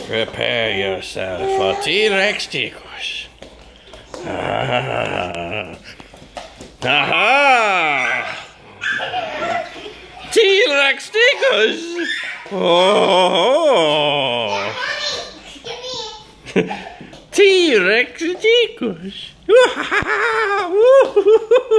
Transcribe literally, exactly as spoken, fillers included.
Prepare yourself for T-Rex tickles. Ah. Aha! T-Rex tickles! Oh! T-Rex tickles!